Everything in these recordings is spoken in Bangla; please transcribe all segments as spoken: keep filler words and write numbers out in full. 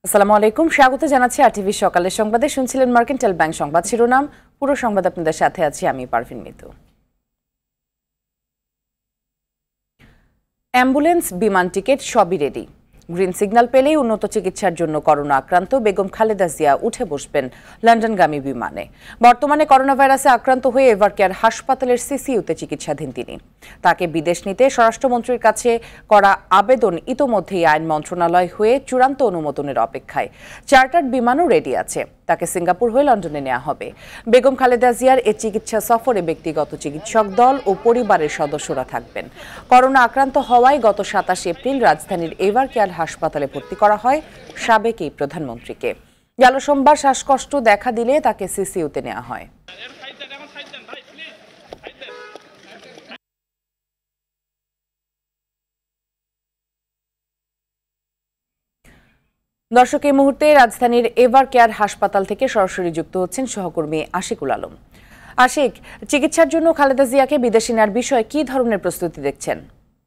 আসসালামু আলাইকুম, স্বাগত জানাচ্ছি আরটিভি সকালের সংবাদে। শুনছিলেন মার্কেন্টাইল ব্যাংক সংবাদ শিরোনাম। পুরো সংবাদ আপনাদের সাথে আছি আমি পারভিন মিতু। অ্যাম্বুলেন্স, বিমান টিকিট সবই রেডি। গ্রিন সিগন্যাল পেলেই উন্নত চিকিৎসার জন্য করোনা আক্রান্ত বেগম খালেদা জিয়া উঠে বসবেন লন্ডনগামী বিমানে। বর্তমানে করোনা ভাইরাসে আক্রান্ত হয়ে এভারকেয়ার হাসপাতালের সিসিইউতে চিকিৎসাধীন তিনি। তাকে বিদেশ নিতে স্বরাষ্ট্রমন্ত্রীর কাছে করা আবেদন ইতোমধ্যেই আইন মন্ত্রণালয় হয়ে চূড়ান্ত অনুমোদনের অপেক্ষায়। চার্টার্ড বিমানও রেডি আছে, তাকে সিঙ্গাপুর হয়ে লন্ডনে নেওয়া হবে। বেগম খালেদা জিয়ার এ চিকিৎসা সফরে ব্যক্তিগত চিকিৎসক দল ও পরিবারের সদস্যরা থাকবেন। করোনা আক্রান্ত হওয়ায় গত সাতাশ এপ্রিল রাজধানীর এভারকেয়ার হাসপাতালে ভর্তি করা হয় সাবেক এই প্রধানমন্ত্রীকে। গেল সোমবার শ্বাসকষ্ট দেখা দিলে তাকে সিসিইউতে নেওয়া হয়। দর্শক, এই মুহূর্তে রাজধানীর এভারকেয়ার হাসপাতাল থেকে সরাসরি যুক্ত হচ্ছেন সহকর্মী আশিকুল আলম। আশিক, চিকিৎসার জন্য খালেদা জিয়াকে বিদেশে নেওয়ার বিষয়ে কি ধরনের প্রস্তুতি দেখছেন?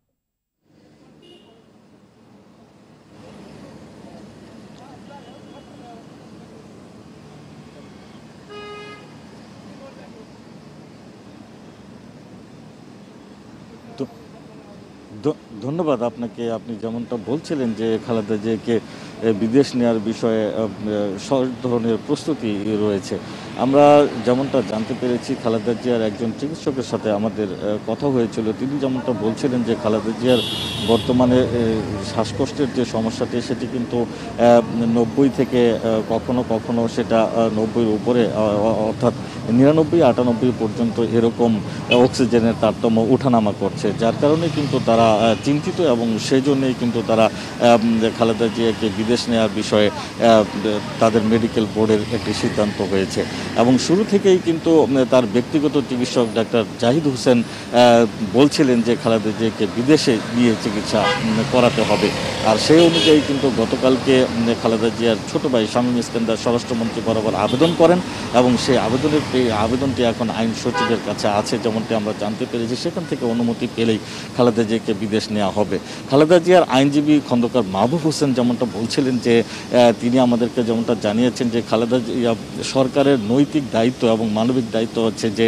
ধন্যবাদ আপনাকে। আপনি যেমনটা বলছিলেন যে খালেদা জিয়াকে বিদেশ নেওয়ার বিষয়ে সব ধরনের প্রস্তুতি রয়েছে। আমরা যেমনটা জানতে পেরেছি, খালেদা জিয়ার একজন চিকিৎসকের সাথে আমাদের কথা হয়েছিল। তিনি যেমনটা বলছিলেন যে খালেদা জিয়ার বর্তমানে শ্বাসকষ্টের যে সমস্যাটি সেটি কিন্তু নব্বই থেকে কখনো কখনো সেটা নব্বইয়ের উপরে, অর্থাৎ নিরানব্বই আটানব্বই পর্যন্ত এরকম অক্সিজেনের তারতম্য ওঠানামা করছে, যার কারণে কিন্তু তারা চিন্তিত এবং সেই জন্যই কিন্তু তারা খালেদা জিয়াকে বিদেশ নেওয়ার বিষয়ে তাদের মেডিকেল বোর্ডের একটি সিদ্ধান্ত হয়েছে। এবং শুরু থেকেই কিন্তু তার ব্যক্তিগত চিকিৎসক ডাক্তার জাহিদ হোসেন বলছিলেন যে খালেদা জিয়াকে বিদেশে গিয়ে চিকিৎসা করাতে হবে। আর সেই অনুযায়ী কিন্তু গতকালকে খালেদা জিয়ার ছোট ভাই শামীম ইস্কান্দার স্বরাষ্ট্রমন্ত্রী বরাবর আবেদন করেন এবং সেই আবেদনের আবেদনটি এখন আইন সচিবের কাছে আছে, যেমনটি আমরা জানতে পেরেছি। সেখান থেকে অনুমতি পেলেই খালেদা জিয়াকে বিদেশ নেওয়া হবে। খালেদা জিয়ার আইনজীবী খন্দকার মাহবুব হোসেন যেমনটা বলছিলেন যে তিনি আমাদেরকে যেমনটা জানিয়েছেন যে খালেদা জিয়া সরকারের নৈতিক দায়িত্ব এবং মানবিক দায়িত্ব হচ্ছে যে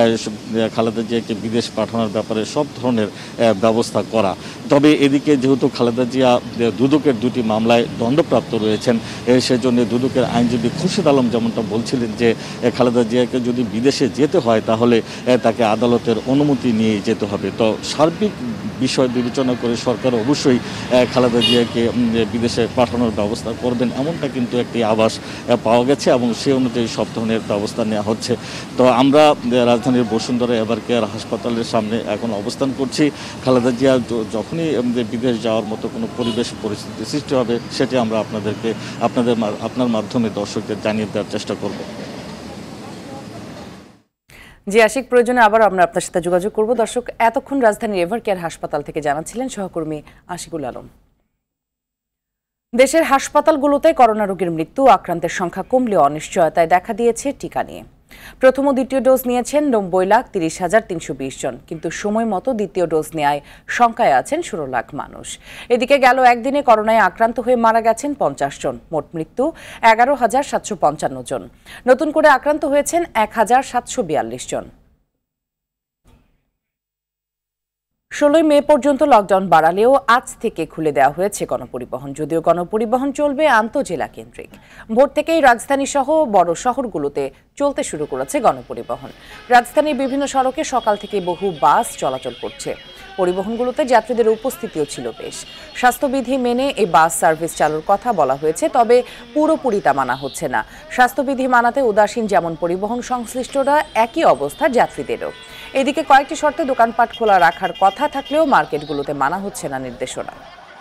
খালেদা জিয়াকে বিদেশ পাঠানোর ব্যাপারে সব ধরনের ব্যবস্থা করা। তবে এদিকে যেহেতু খালেদা জিয়া দুদকের দুটি মামলায় দণ্ডপ্রাপ্ত রয়েছেন, সেজন্য দুদকের আইনজীবী খুরশিদ আলম যেমনটা বলছিলেন যে খালেদা জিয়াকে যদি বিদেশে যেতে হয় তাহলে তাকে আদালতের অনুমতি নিয়ে যেতে হবে। তো সার্বিক বিষয় বিবেচনা করে সরকার অবশ্যই খালেদা জিয়াকে বিদেশে পাঠানোর ব্যবস্থা করবেন, এমনটা কিন্তু একটি আভাস পাওয়া গেছে এবং সেই অনুযায়ী সব ধরনের ব্যবস্থা নেওয়া হচ্ছে। তো আমরা রাজধানীর বসুন্ধরা এভারকেয়ার হাসপাতালের সামনে এখন অবস্থান করছি। খালেদা জিয়া যখনই বিদেশ যাওয়ার মতো কোনো পরিবেশ পরিস্থিতি সৃষ্টি হবে সেটি আমরা আপনাদেরকে আপনাদের আপনার মাধ্যমে দর্শকদের জানিয়ে দেওয়ার চেষ্টা করব। জি আশিক, প্রয়োজনে আবার আমরা আপনার সাথে যোগাযোগ করব। দর্শক, এতক্ষণ রাজধানীর এভারকেয়ার হাসপাতাল থেকে জানাচ্ছিলেন সহকর্মী আশিকুল আলম। দেশের হাসপাতালগুলোতে করোনা রোগীর মৃত্যু, আক্রান্তের সংখ্যা কমলেও অনিশ্চয়তায় দেখা দিয়েছে টিকা নিয়ে। প্রথম ও দ্বিতীয় ডোজ নিয়েছেন নব্বই লাখ তিরিশ হাজার তিনশো বিশ জন, কিন্তু সময় মতো দ্বিতীয় ডোজ নেয় শঙ্কায় আছেন ষোলো লাখ মানুষ। এদিকে গেল একদিনে করোনায় আক্রান্ত হয়ে মারা গেছেন পঞ্চাশ জন, মোট মৃত্যু এগারো হাজার সাতশো পঞ্চান্ন জন। নতুন করে আক্রান্ত হয়েছেন এক হাজার সাতশো বিয়াল্লিশ জন। ষোলোই মে পর্যন্ত লকডাউন বাড়ালেও আজ থেকে খুলে দেওয়া হয়েছে গণপরিবহন, যদিও গণপরিবহন চলবে আন্তঃজেলা কেন্দ্রিক। ভোর থেকেই রাজধানী সহ বড় শহরগুলোতে চলতে শুরু করেছে গণপরিবহন। রাজধানীর বিভিন্ন সড়কে সকাল থেকে বহু বাস চলাচল করছে। পরিবহনগুলোতে যাত্রীদের উপস্থিতিও ছিল বেশ। স্বাস্থ্যবিধি মেনে এই বাস সার্ভিস চালুর কথা বলা হয়েছে, তবে পুরোপুরি তা মানা হচ্ছে না। স্বাস্থ্যবিধি মানাতে উদাসীন যেমন পরিবহন সংশ্লিষ্টরা, একই অবস্থা যাত্রীদেরও। এদিকে কয়েকটি শর্তে দোকানপাট খোলা রাখার কথা থাকলেও মার্কেটগুলোতে মানা হচ্ছে না নির্দেশনা।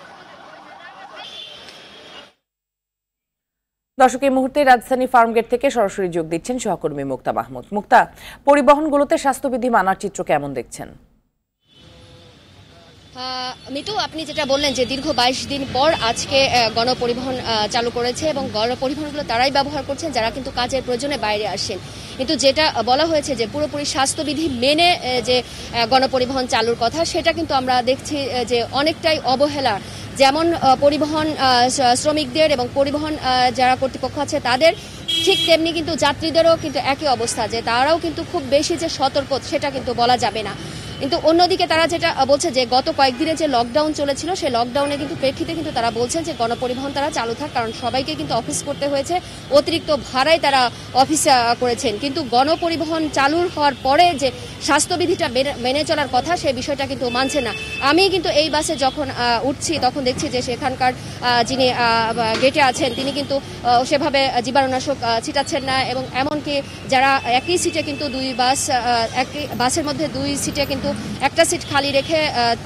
দর্শক, এই মুহূর্তে রাজধানী ফার্মগেট থেকে সরাসরি যোগ দিচ্ছেন সহকর্মী মুক্তা মাহমুদ। মুক্তা, পরিবহনগুলোতে স্বাস্থ্যবিধি মানার চিত্র কেমন দেখছেন? মিতু, আপনি যেটা বললেন যে দীর্ঘ বাইশ দিন পর আজকে গণপরিবহন চালু করেছে এবং গণপরিবহনগুলো তারাই ব্যবহার করছেন যারা কিন্তু কাজের প্রয়োজনে বাইরে আসেন, কিন্তু যেটা বলা হয়েছে যে পুরোপুরি স্বাস্থ্যবিধি মেনে যে গণপরিবহন চালুর কথা, সেটা কিন্তু আমরা দেখছি যে অনেকটাই অবহেলা। যেমন পরিবহন শ্রমিকদের এবং পরিবহন যারা কর্তৃপক্ষ আছে তাদের, ঠিক তেমনি কিন্তু যাত্রীদেরও কিন্তু একই অবস্থা, যে তারাও কিন্তু খুব বেশি যে সতর্ক সেটা কিন্তু বলা যাবে না। কিন্তু অন্যদিকে তারা যেটা বলছে যে গত কয়েকদিনে যে লকডাউন চলেছিল সেই লকডাউনে কিন্তু প্রেক্ষিতে কিন্তু তারা বলছেন যে গণপরিবহন তারা চালু থাক, কারণ সবাইকে কিন্তু অফিস করতে হয়েছে, অতিরিক্ত ভাড়ায় তারা অফিস করেছেন। কিন্তু গণপরিবহন চালু হওয়ার পরে যে স্বাস্থ্যবিধিটা মেনে চলার কথা সেই বিষয়টা কিন্তু মানছে না। আমি কিন্তু এই বাসে যখন উঠছি তখন দেখছি যে সেখানকার যিনি গেটে আছেন তিনি কিন্তু সেভাবে জীবাণুনাশক ছিটাচ্ছেন না, এবং এমনকি যারা একই সিটে কিন্তু দুই বাস একই বাসের মধ্যে দুই সিটে কিন্তু একটা সিট খালি রেখে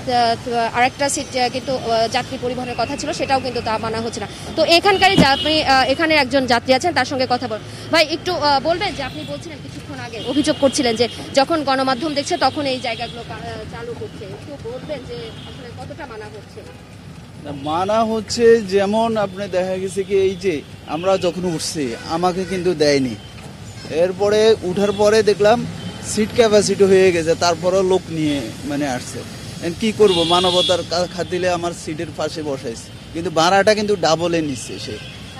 আরেকটা সিট কিন্তু যাত্রী পরিবহনের কথা ছিল সেটাও কিন্তু তা মানা হচ্ছে না। তো এখানকারই আপনি এখানে একজন যাত্রী আছেন, তার সঙ্গে কথা বল। ভাই, একটু বলবেন যে আপনি বলছিলেন কিছুক্ষণ আগে অভিযোগ করছিলেন যে যখন গণমাধ্যম দেখছে তখন এই জায়গাগুলো চালু করছে, একটু বলবেন যে আসলে কতটা মানা হচ্ছে? মানা হচ্ছে যেমন আপনি দেখা গেছে কি এই যে আমরা যখন উঠছি আমাকে কিন্তু দেয়নি, এরপরে উঠার পরে দেখলাম সিট ক্যাপাসিটি হয়ে গেছে, তারপরেও লোক নিয়ে মানে আসছে। কি করব, মানবতার খাতিরে আমার সিটের পাশে বসাইছে, কিন্তু ভাড়াটা কিন্তু ডাবলে নিচ্ছে সে।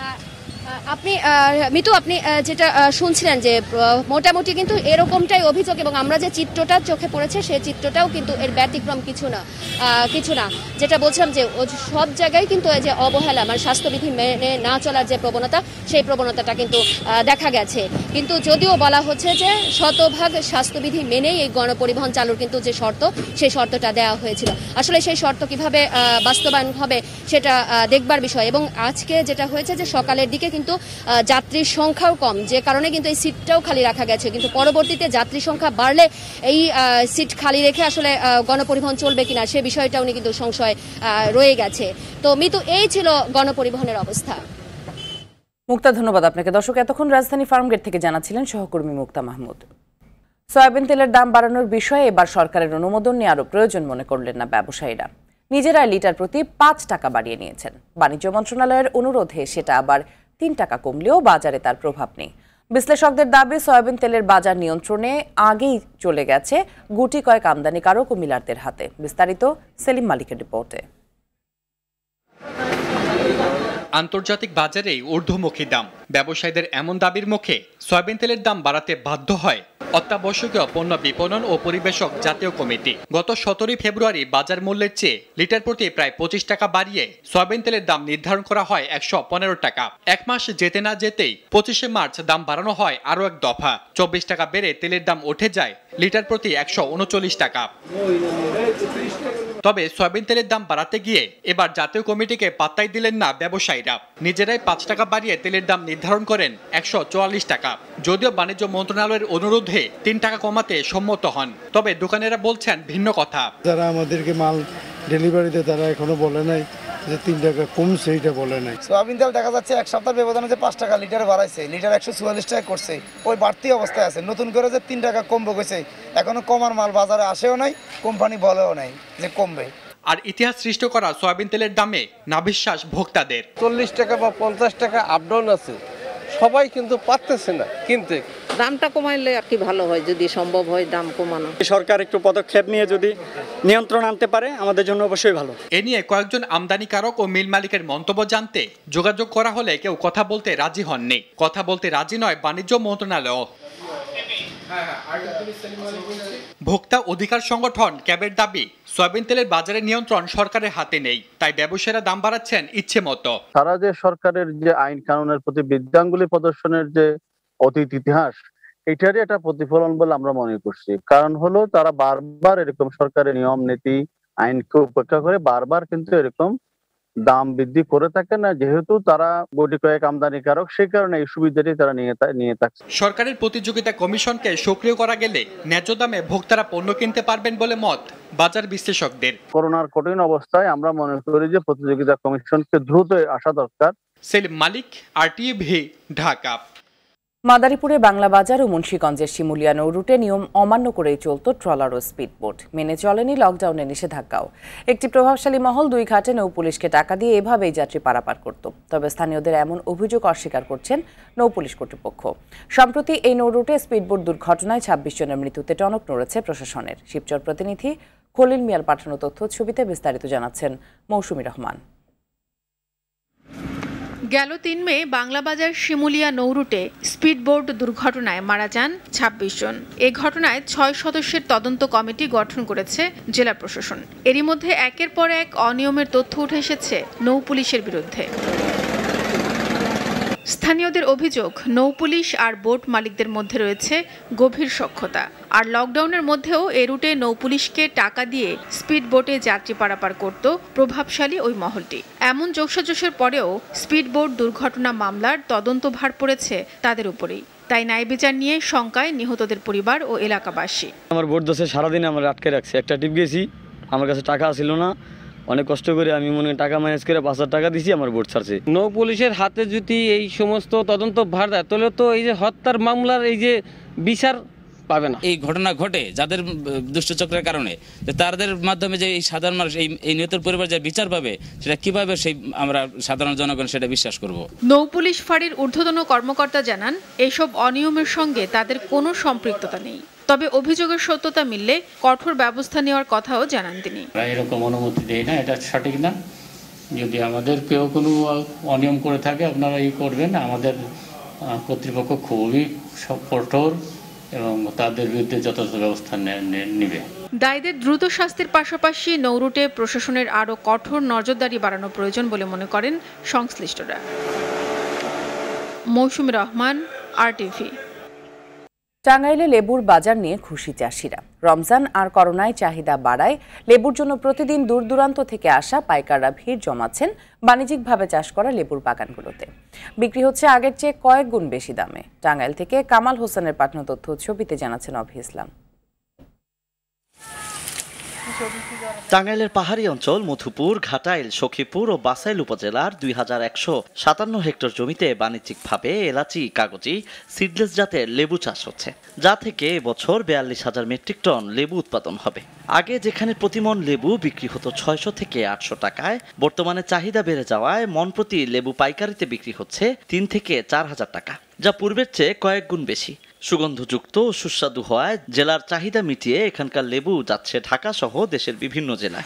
আপনি মিতু, আপনি যেটা শুনছিলেন যে মোটামুটি কিন্তু এরকমটাই অভিযোগ, এবং আমরা যে চিত্রটা চোখে পড়েছে সেই চিত্রটাও কিন্তু এর ব্যতিক্রম কিছু না কিছু না যেটা বলছিলাম যে সব জায়গায় কিন্তু যে অবহেলা, মানে স্বাস্থ্যবিধি মেনে না চলার যে প্রবণতা, সেই প্রবণতাটা কিন্তু দেখা গেছে। কিন্তু যদিও বলা হচ্ছে যে শতভাগ স্বাস্থ্যবিধি মেনেই এই গণপরিবহন চালুর কিন্তু যে শর্ত, সেই শর্তটা দেওয়া হয়েছিল। আসলে সেই শর্ত কিভাবে বাস্তবায়ন হবে সেটা দেখবার বিষয়। এবং আজকে যেটা হয়েছে যে সকালের দিকে কিন্তু যাত্রীর সংখ্যাও কম, যে কারণে কিন্তু এই সিটটাও খালি রাখা গেছে, কিন্তু পরবর্তীতে যাত্রী সংখ্যা বাড়লে এই সিট খালি রেখে আসলে গণপরিবহন চলবে কিনা সে বিষয়টাও নিয়ে কিন্তু সংশয় রয়ে গেছে। তো মিতু, এই ছিল গণপরিবহনের অবস্থা। মুক্তা, ধন্যবাদ আপনাকে। দর্শক, এতক্ষণ রাজধানী ফার্মগেট থেকে জানাচ্ছিলেন সহকর্মী মুক্তা মাহমুদ। সয়াবিন তেলের দাম বাড়ানোর বিষয়ে এবার সরকারের অনুমোদন নিয়ে আরও প্রয়োজন মনে করলেন না ব্যবসায়ীরা। নিজেরা লিটার প্রতি পাঁচ টাকা বাড়িয়ে নিয়েছেন। বাণিজ্য মন্ত্রণালয়ের অনুরোধে সেটা আবার তিন টাকা কমলেও বাজারে তার প্রভাব নেই। বিশ্লেষকদের দাবি, সয়াবিন তেলের বাজার নিয়ন্ত্রণে আগেই চলে গেছে গুটি কয়েক আমদানিকারক ও মিলারদের হাতে। বিস্তারিত সেলিম মালিকের রিপোর্টে। আন্তর্জাতিক বাজারে ঊর্ধ্বমুখী দাম, ব্যবসায়ীদের এমন দাবির মুখে সয়াবিন তেলের দাম বাড়াতে বাধ্য হয় অত্যাবশ্যকীয় পণ্য বিপণন ও পরিবেশক জাতীয় কমিটি। গত সতেরোই ফেব্রুয়ারি বাজার মূল্যের চেয়ে লিটার প্রতি প্রায় পঁচিশ টাকা বাড়িয়ে সয়াবিন তেলের দাম নির্ধারণ করা হয় একশো পনেরো টাকা। এক মাস যেতে না যেতেই পঁচিশে মার্চ দাম বাড়ানো হয় আরও এক দফা। চব্বিশ টাকা বেড়ে তেলের দাম উঠে যায় লিটার প্রতি একশো উনচল্লিশ টাকা। তবে সয়াবিন তেলের দাম বাড়াতে গিয়ে এবার জাতীয় কমিটিকে পাত্তাই দিলেন না ব্যবসায়ীরা। নিজেরাই পাঁচ টাকা বাড়িয়ে তেলের দাম নির্ধারণ করেন একশো চুয়াল্লিশ টাকা। যদিও বাণিজ্য মন্ত্রণালয়ের অনুরোধে তিন টাকা কমাতে সম্মত হন, তবে দোকানেরা বলছেন ভিন্ন কথা। যারা আমাদেরকে মাল ডেলিভারিতে তারা এখনো বলে নাই যে তিন টাকা কমছে, এইটা বলে নাই। সয়াবিন তেল দেখা যাচ্ছে এক সপ্তাহ ব্যবধানে যে পাঁচ টাকা লিটার বাড়াইছে, লিটার একশো চুয়াল্লিশ টাকা করছে, ওই বাড়তি অবস্থায় আছে। নতুন করে যে তিন টাকা কমবে গেছে, এখনো কমার মাল বাজারে আসেও নাই, কোম্পানি বলেও নাই যে কমবে। আর ইতিহাস সৃষ্টি করা সয়াবিন তেলের দামে নাভিশ্বাস ভোক্তাদের। চল্লিশ টাকা বা পঞ্চাশ টাকা আপডাউন আছে, সবাই কিন্তু পারতেছে না কিনতে। দামটা কমাইলে আর কি ভালো হয়, যদি সম্ভব হয় দাম কমানো। সরকার একটু পদক্ষেপ নিয়ে যদি নিয়ন্ত্রণ আনতে পারে আমাদের জন্য অবশ্যই ভালো। এ নিয়ে কয়েকজন আমদানিকারক ও মিল মালিকের মন্তব্য জানতে যোগাযোগ করা হলে কেউ কথা বলতে রাজি হননি। কথা বলতে রাজি নয় বাণিজ্য মন্ত্রণালয়। ভোক্তা অধিকার সংগঠন ক্যাবের দাবি, সয়াবিন তেলের বাজারে নিয়ন্ত্রণ সরকারের হাতে নেই, তাই ব্যবসায়ীরা দাম বাড়াচ্ছেন ইচ্ছে মতো। তারা যে সরকারের যে আইন কানুনের প্রতি বিদ্যাঙ্গুলি প্রদর্শনের যে অতীত ইতিহাস, এটারই একটা প্রতিফলন বলে আমরা মনে করছি। কারণ হলো তারা বারবার এরকম সরকারের নিয়ম নীতি আইনকে উপেক্ষা করে বারবার কিন্তু এরকম দাম বৃদ্ধি করে থাকে না, যেহেতু তারা গুটি কয়েক আমদানিকারক, সেই কারণে এই সুবিধাটি তারা নিয়ে নিয়ে থাকছে। সরকারের প্রতিযোগিতা কমিশনকে সক্রিয় করা গেলে ন্যায্য দামে ভোক্তারা পণ্য কিনতে পারবেন বলে মত বাজার বিশ্লেষকদের। করোনার কঠিন অবস্থায় আমরা মনে করি যে প্রতিযোগিতা কমিশনকে দ্রুত আসা দরকার। সেলিম মালিক, আর টি ভি, ঢাকা। মাদারীপুরে বাংলা বাজার ও মুন্সিগঞ্জের শিমুলিয়া নৌ রুটে নিয়ম অমান্য করেই চলত ট্রলার ও স্পিডবোট। মেনে চলেনি লকডাউনের নিষেধাজ্ঞাও। একটি প্রভাবশালী মহল দুই ঘাটে নৌ পুলিশকে টাকা দিয়ে এভাবেই যাত্রী পারাপার করত। তবে স্থানীয়দের এমন অভিযোগ অস্বীকার করছেন নৌ পুলিশ কর্তৃপক্ষ। সম্প্রতি এই নৌ রুটে স্পিডবোট দুর্ঘটনায় ছাব্বিশ জনের মৃত্যুতে টনক নড়েছে প্রশাসনের। শিবচর প্রতিনিধি খলিল মিয়ার পাঠানো তথ্য ছবিতে বিস্তারিত জানাচ্ছেন মৌসুমী রহমান। গেল তিন মে বাংলাবাজার শিমুলিয়া নৌরুটে স্পিডবোট দুর্ঘটনায় মারা যান ছাব্বিশ জন। এ ঘটনায় ছয় সদস্যের তদন্ত কমিটি গঠন করেছে জেলা প্রশাসন। এরই মধ্যে একের পর এক অনিয়মের তথ্য উঠে এসেছে নৌ পুলিশের বিরুদ্ধে। স্থানীয়দের অভিযোগ, নৌ পুলিশ আর বোট মালিকদের মধ্যে রয়েছে গভীর সখ্যতা। আর লকডাউনের মধ্যেও এ রুটে নৌ পুলিশকে টাকা দিয়ে স্পিড বোটে যাত্রী পারাপার করত প্রভাবশালী ওই মহলটি। এমন যোগসাজশের পরেও স্পিড বোট দুর্ঘটনা মামলার তদন্তভার পড়েছে তাদের উপরেই। তাই ন্যায় বিচার নিয়ে শঙ্কায় নিহতদের পরিবার ও এলাকাবাসী। আমার বোট দোষে সারাদিন আমার আটকে রাখছে। একটা টিপ গেছি, আমার কাছে টাকা ছিল না, অনেক কষ্ট করে আমি মনে টাকা ম্যানেজ করে পাঁচ হাজার টাকা দিছি, আমার বোট ছাড়ছে। নৌ পুলিশের হাতে যদি এই সমস্ত তদন্ত ভার দেয় তাহলে তো এই যে হত্যার মামলার এই যে বিচার পাবে না। এই ঘটনা ঘটে যাদের দুষ্টচক্রের কারণে, তাদের মাধ্যমে যে এই সাধারণ মানুষ এই এই নিহতের পরিবার যে বিচার পাবে, সেটা কিভাবে সেই আমরা সাধারণ জনগণ সেটা বিশ্বাস করব। নৌ পুলিশ ফাঁড়ির ঊর্ধ্বতন কর্মকর্তা জানান, এসব অনিয়মের সঙ্গে তাদের কোনো সম্পৃক্ততা নেই। তবে অভিযোগের সত্যতা মিললে কঠোর ব্যবস্থা নেওয়ার কথাও জানান তিনি। এরকম অনুমতি দেয় না, এটা সঠিক না। যদি আমাদের কেউ কোনো অনিয়ম করে থাকে আপনারা ই করবেন। আমাদের কর্তৃপক্ষ খুবই কঠোর এবং তাদের বিরুদ্ধে যথাযথ ব্যবস্থা নেবে। দায়ীদের দ্রুত শাস্তির পাশাপাশি নৌরুটে প্রশাসনের আরও কঠোর নজরদারি বাড়ানো প্রয়োজন বলে মনে করেন সংশ্লিষ্টরা। মৌসুমী রহমান, আরটিভি। টাঙ্গাইলে লেবুর বাজার নিয়ে খুশি চাষিরা। রমজান আর করোনায় চাহিদা বাড়ায় লেবুর জন্য প্রতিদিন দূর দূরান্ত থেকে আসা পাইকাররা ভিড় জমাচ্ছেন বাণিজ্যিকভাবে চাষ করা লেবুর বাগানগুলোতে। বিক্রি হচ্ছে আগের চেয়ে কয়েক গুণ বেশি দামে। টাঙ্গাইল থেকে কামাল হোসেনের পাঠানো তথ্য ছবিতে জানাচ্ছেন অভি ইসলাম। টাঙ্গাইলের পাহাড়ি অঞ্চল মধুপুর, ঘাটাইল, সখীপুর ও বাসাইল উপজেলার দুই হাজার একশো সাতান্ন হেক্টর জমিতে বাণিজ্যিকভাবে এলাচি, কাগজি, সিডলেস জাতের লেবু চাষ হচ্ছে, যা থেকে এবছর বিয়াল্লিশ হাজার মেট্রিক টন লেবু উৎপাদন হবে। আগে যেখানে প্রতিমন লেবু বিক্রি হতো ছয়শো থেকে আটশো টাকায়, বর্তমানে চাহিদা বেড়ে যাওয়ায় মন প্রতি লেবু পাইকারিতে বিক্রি হচ্ছে তিন থেকে চার হাজার টাকা, যা পূর্বের চেয়ে কয়েক গুণ বেশি। সুগন্ধযুক্ত ও সুস্বাদু হওয়ায় জেলার চাহিদা মিটিয়ে এখানকার লেবু যাচ্ছে ঢাকা সহ দেশের বিভিন্ন জেলায়।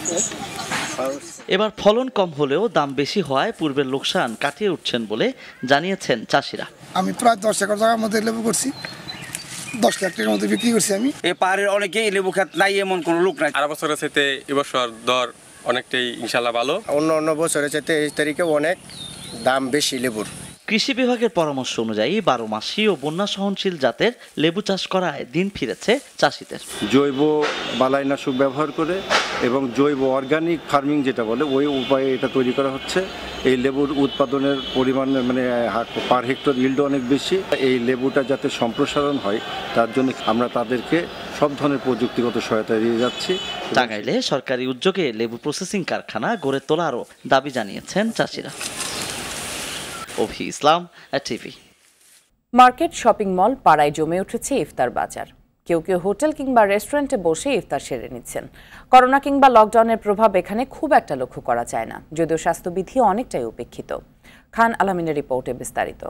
এবার ফলন কম হলেও দাম বেশি হওয়ায় পূর্বের লোকসান কাটিয়ে উঠছেন বলে জানিয়েছেন চাষিরা। আমি প্রায় দশ একর জায়গার মধ্যে লেবু করছি, দশ লাখ টাকার মধ্যে বিক্রি করছি আমি। এই পাহাড়ের অনেকেই লেবু খেত নাই, এমন কোনো লোক নাই। আর বছরের চাইতে এবছর দর অনেকটাই ইনশাল্লাহ ভালো। অন্য অন্য বছরের চাইতে এই তারিখে অনেক দাম বেশি লেবুর। কৃষি বিভাগের পরামর্শ অনুযায়ী বারো মাসি ও বন্যা সহনশীল জাতের লেবু চাষ করায় দিন ফিরেছে চাষিদের। জৈব বালাইনাশক ব্যবহার করে এবং জৈব অর্গানিক ফার্মিং যেটা বলে, ওই উপায়ে এটা তৈরি করা হচ্ছে। এই লেবুর উৎপাদনের পরিমাণ মানে পার হেক্টর ইল্ড অনেক বেশি। এই লেবুটা যাতে সম্প্রসারণ হয় তার জন্য আমরা তাদেরকে সব ধরনের প্রযুক্তিগত সহায়তা দিয়ে যাচ্ছি। টাঙ্গাইলে সরকারি উদ্যোগে লেবু প্রসেসিং কারখানা গড়ে তোলারও দাবি জানিয়েছেন চাষিরা। Avi Islam, TV. Market, shopping mall, পাড়ায় জমে উঠেছে ইফতার বাজার। কেউ কেউ হোটেল কিংবা রেস্টুরেন্টে বসে ইফতার সেরে নিচ্ছেন। করোনা কিংবা লকডাউনের প্রভাব এখানে খুব একটা লক্ষ্য করা যায় না, যদিও স্বাস্থ্যবিধি অনেকটাই উপেক্ষিত। খান আলামিনের রিপোর্টে বিস্তারিত।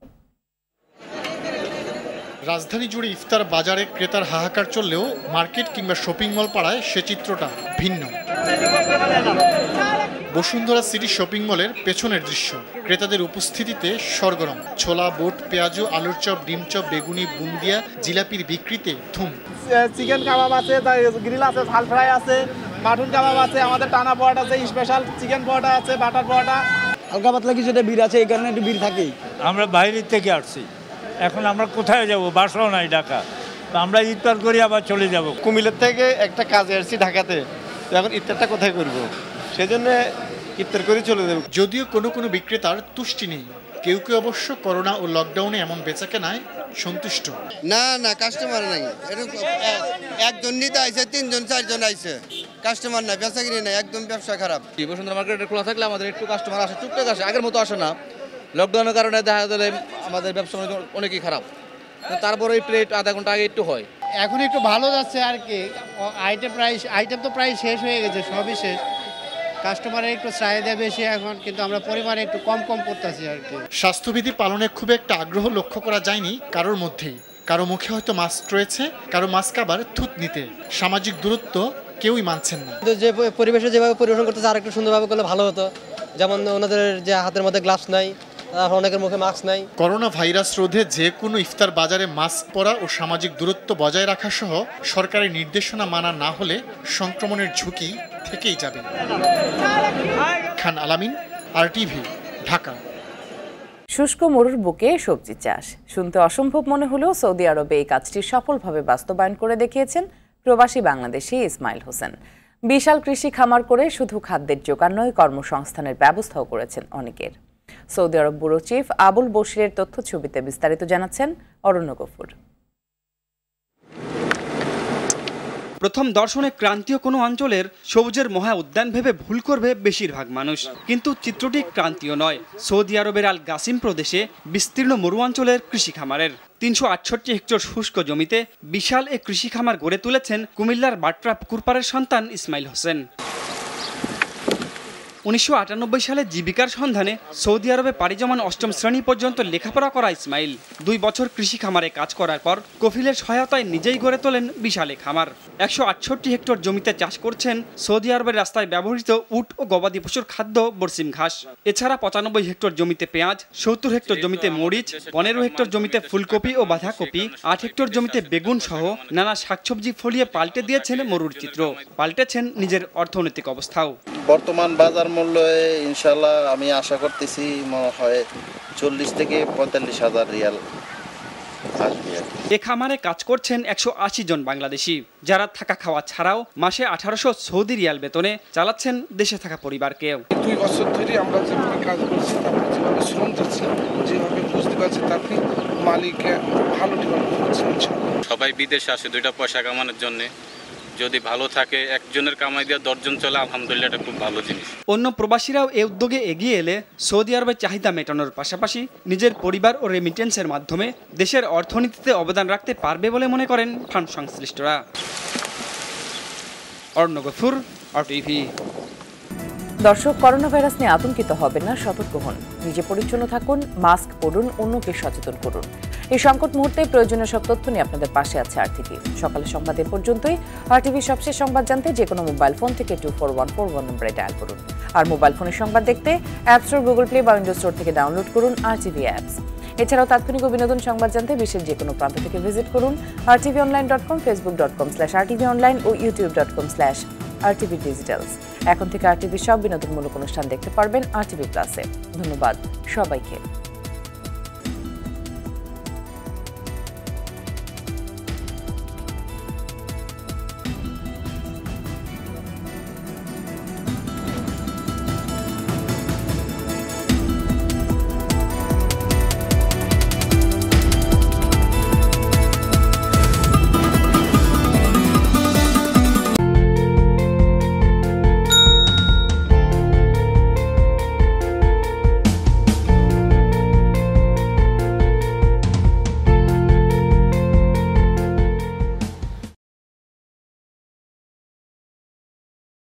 রাজধানী জুড়ে ইফতার বাজারে ক্রেতার হাহাকার চললেও মার্কেট কিংবা শপিং মল পাড়ায় সে চিত্রটা ভিন্ন। বসুন্ধরা সিটি শপিং মলের পেছনের দৃশ্য। ক্রেতাদের উপস্থিতিতে সরগরম। ছোলা, বুট, পেঁয়াজু, আলুর চপ, ডিম চপ, বেগুনি, বুন্দিয়া, জিলাপির বিক্রিতে ধুম। চিকেন কাবাব আছে, গ্রিল আছে, ঝাল ফ্রাই আছে, মাটন কাবাব আছে, আমাদের টানা পরোটা আছে, স্পেশাল চিকেন পরোটা আছে, বাটার পরোটা। হালকা পাতলা কিছুটা ভিড় আছে, এই কারণে একটু ভিড় থাকেই। আমরা বাইরে থেকে আসছি, এখন আমরা কোথায় যাব? বাসাও নাই ঢাকা, তো আমরা ইফতার করি আবার চলে যাব। কুমিল্লার থেকে একটা কাজে আসছি ঢাকাতে, এখন ইফতারটা কোথায় করব? সেজন্য ইফতার করে চলে যাব। যদিও কোনো কোনো বিক্রেতার তুষ্টি নেই, কেউ কেউ অবশ্য করোনা ও লকডাউনে এমন বেচাকেনায় সন্তুষ্ট। না না কাস্টমার নাই, একজন নিতে আইছে, তিনজন চারজন আইছে, কাস্টমার নাই, বেচা কিনে নাই, একদম ব্যবসা খারাপ। বসুন্ধরা মার্কেটে খোলা থাকলে আমাদের একটু কাস্টমার আসে, টুকটাক আসে, আগের মতো আসে না, লকডাউনের কারণে দেখা গেলে আমাদের ব্যবসা অনেকই খারাপ, তারপরে একটু আধা ঘন্টা আগে একটু হয়। এখন একটু ভালো যাচ্ছে আর কি, আইটেম প্রায় আইটেম তো প্রায় শেষ হয়ে গেছে, সবই শেষ, কাস্টমারের একটু চাহিদা বেশি এখন, কিন্তু আমরা পরিমাণে একটু কম কম করতেছি আর কি। স্বাস্থ্যবিধি পালনে খুব একটা আগ্রহ লক্ষ্য করা যায়নি কারোর মধ্যেই। কারো মুখে হয়তো মাস্ক রয়েছে, কারো মাস্ক আবার থুত নিতে। সামাজিক দূরত্ব কেউই মানছেন না। যে পরিবেশে যেভাবে পরিবেশন করতেছে আর একটু সুন্দরভাবে করলে ভালো হতো, যেমন ওনাদের যে হাতের মধ্যে গ্লাভস নাই, অনেকের মুখে মাস্ক নাই। করোনা ভাইরাস রোধে যে কোনো ইফতার বাজারে মাস্ক পরা ও সামাজিক দূরত্ব বজায় রাখা সহ সরকারি নির্দেশনা মানা না হলে সংক্রমণের ঝুঁকি থেকেই যাবে। খান আলামিন, আর টিভি, ঢাকা। শুষ্ক মরুর বুকে সবজি চাষ শুনতে অসম্ভব মনে হলেও সৌদি আরবে এই কাজটি সফলভাবে বাস্তবায়ন করে দেখিয়েছেন প্রবাসী বাংলাদেশি ইসমাইল হোসেন। বিশাল কৃষি খামার করে শুধু খাদ্যের জোগান নয়, কর্মসংস্থানের ব্যবস্থাও করেছেন অনেকের। সৌদি আরব ব্যুরো চিফ আবুল বশিরের তথ্য ছবিতে বিস্তারিত জানাচ্ছেন অরণ্য গফুর। প্রথম দর্শনে ক্রান্তীয় কোনো অঞ্চলের সবুজের মহা উদ্যান ভেবে ভুল করবে বেশিরভাগ মানুষ, কিন্তু চিত্রটি ক্রান্তীয় নয়। সৌদি আরবের আল গাসিম প্রদেশে বিস্তীর্ণ মরু অঞ্চলের কৃষি খামারের তিনশো আটষট্টি হেক্টর শুষ্ক জমিতে বিশাল এক কৃষি খামার গড়ে তুলেছেন কুমিল্লার বাট্রা পুকুরপাড়ের সন্তান ইসমাইল হোসেন। উনিশশো আটানব্বই সালে জীবিকার সন্ধানে সৌদি আরবে পাড়ি জমান অষ্টম শ্রেণী পর্যন্ত লেখাপড়া করা ইসমাইল দুই বছর কৃষি খামারে কাজ করার পর কফিলের সহায়তায় নিজেই গড়ে তোলেন বিশাল খামার। একশো আটষট্টি হেক্টর জমিতে চাষ করছেন সৌদি আরবের রাস্তায় ব্যবহৃত উট ও গবাদি পশুর খাদ্য বরসিম ঘাস। এছাড়া পঁচানব্বই হেক্টর জমিতে পেঁয়াজ, সত্তর হেক্টর জমিতে মরিচ, পনেরো হেক্টর জমিতে ফুলকপি ও বাঁধাকপি, আট হেক্টর জমিতে বেগুন সহ নানা শাকসবজি ফলিয়ে পাল্টে দিয়েছেন মরুর চিত্র, পাল্টেছেন নিজের অর্থনৈতিক অবস্থাও। বর্তমান বাজার মূল্য ইনশাল্লাহ আমি আশা করতেছি মনে হয় চল্লিশ থেকে পঁয়তাল্লিশ হাজার রিয়াল আসবে। এ খামারে কাজ করছেন একশো আশি জন বাংলাদেশি, যারা থাকা খাওয়া ছাড়াও মাসে আঠারোশো সৌদি রিয়াল বেতনে চালাচ্ছেন দেশে থাকা পরিবারকে। দুই বছর ধরে আমরা যেভাবে কাজ করছি, তারপর যেভাবে শ্রম দিচ্ছি, যেভাবে বুঝতে পারছি, তাতে মালিক ভালো ডেভেলপ করছে। সবাই বিদেশে আসে দুইটা পয়সা কামানোর জন্য, যদি ভালো থাকে একজনের কামাই দিয়ে দশজন চলে, আলহামদুলিল্লাহ এটা খুব ভালো জিনিস। অন্য প্রবাসীরাও এই উদ্যোগে এগিয়ে এলে সৌদি আরবের চাহিদা মেটানোর পাশাপাশি নিজের পরিবার ও রেমিটেন্সের মাধ্যমে দেশের অর্থনীতিতে অবদান রাখতে পারবে বলে মনে করেন ফান্ড সংশ্লিষ্টরা। Aranya Gafur, R TV. দর্শক, করোনা ভাইরাস নিয়ে আতঙ্কিত হবেন না, সতর্ক হন, নিজে পরিচ্ছন্ন থাকুন, মাস্ক পরুন, অন্যকে সচেতন করুন। এই সংকট মুহূর্তে প্রয়োজনীয় সব তথ্য নিয়ে আপনাদের পাশে আছে আরটিভি। সকালে সংবাদ এ পর্যন্তই। আরটিভির সবশেষ সংবাদ জানতে যে কোনো মোবাইল ফোন থেকে two four one four one নম্বরে ডায়াল করুন। আর মোবাইল ফোনের সংবাদ দেখতে অ্যাপ স্টোর, গুগল প্লে বা উইন্ডোজ স্টোর থেকে ডাউনলোড করুন আরটিভি অ্যাপস। এছাড়াও তাৎক্ষণিক ও বিনোদন সংবাদ জানতে বিশ্বের যে কোনো প্রান্ত থেকে ভিজিট করুন RTV online dot com, Facebook dot com slash RTV online ও YouTube dot com slash RTV digitals. এখন থেকে আরটিভির সব বিনোদনমূলক অনুষ্ঠান দেখতে পারবেন আরটিভি প্লাসে। ধন্যবাদ সবাইকে।